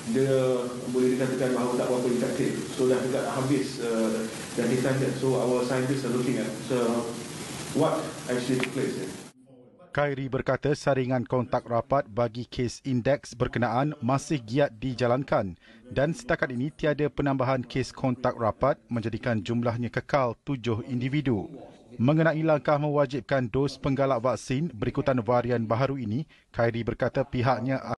dia boleh dikatakan bahawa tak berapa efektif. So dah dekat habis jangkitan dia. So our scientists are looking at what actually took place. Khairi berkata saringan kontak rapat bagi kes indeks berkenaan masih giat dijalankan dan setakat ini tiada penambahan kes kontak rapat menjadikan jumlahnya kekal 7 individu. Mengenai langkah mewajibkan dos penggalak vaksin berikutan varian baharu ini, Khairi berkata pihaknya